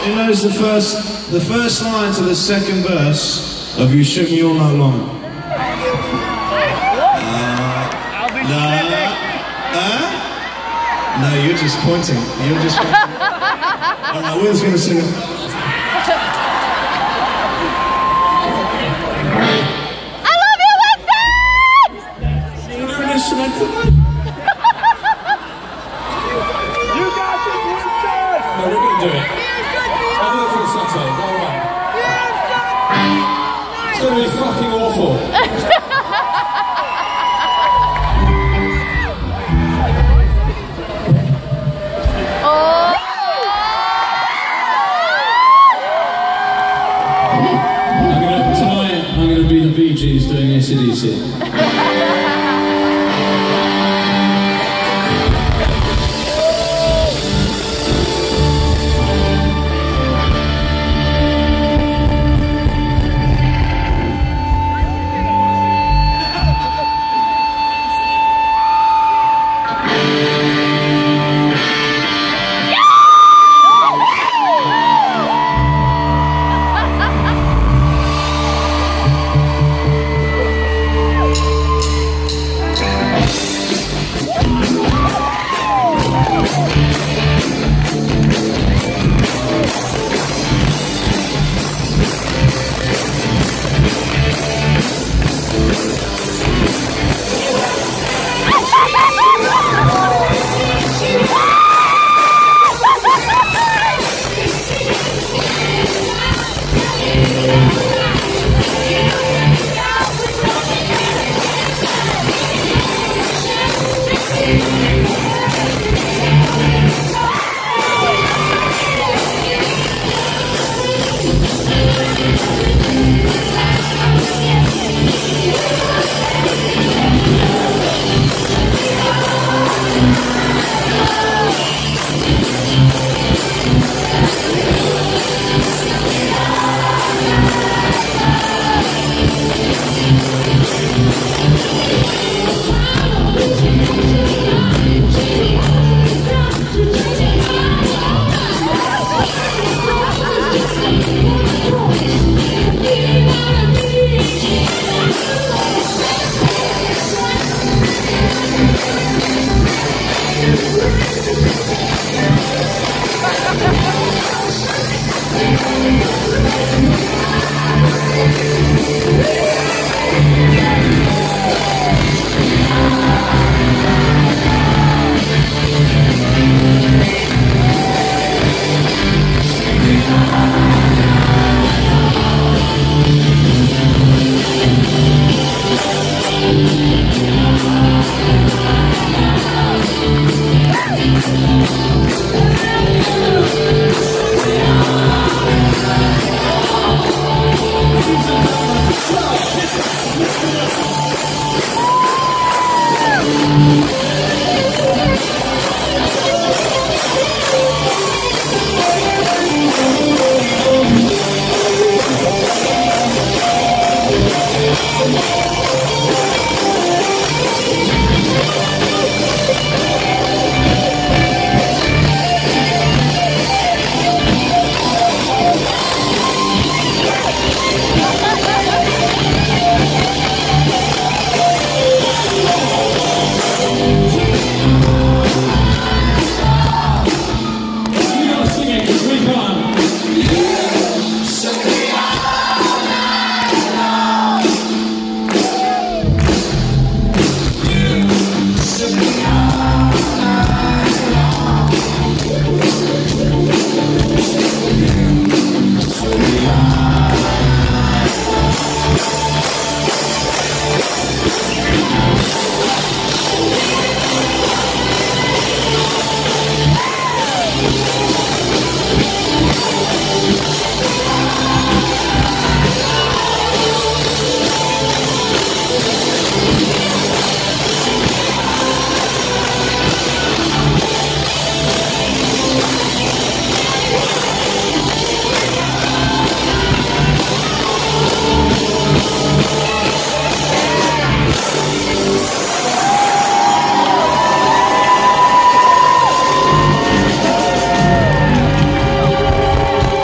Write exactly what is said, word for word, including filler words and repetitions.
who knows the first, the first line to the second verse of You Shook Me All Night Long? Uh, no, uh, no, you're just pointing. You're just pointing. All right, Will's going to sing it. I love you, Winston! You're an instrumental. You got this, Winston! No, we're going to do it. I'll do it for the Saturday. All right. It's going to be fucking awful. I'm going to be the Bee Gees doing A C D C. Yeah.